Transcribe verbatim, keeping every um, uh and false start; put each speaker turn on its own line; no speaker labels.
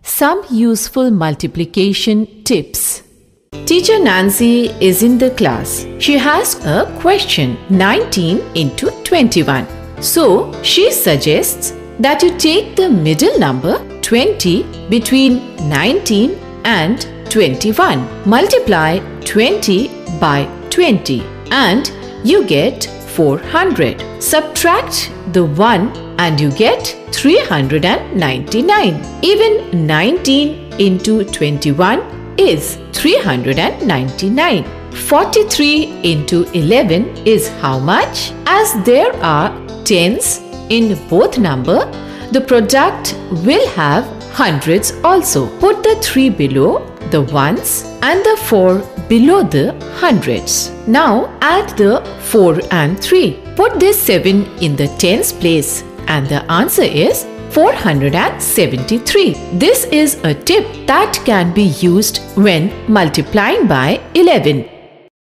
Some useful multiplication tips. Teacher Nancy is in the class. She has a question, nineteen into twenty-one. So she suggests that you take the middle number twenty between nineteen and twenty-one. Multiply twenty by twenty and you get four hundred. Subtract the one and you get three hundred ninety-nine. Even nineteen into twenty-one is three hundred ninety-nine. forty-three into eleven is how much? As there are tens in both number, the product will have hundreds also. Put the three below the ones and the four below the hundreds. Now add the four and three. Put this seven in the tens place and the answer is four hundred seventy-three. This is a tip that can be used when multiplying by eleven.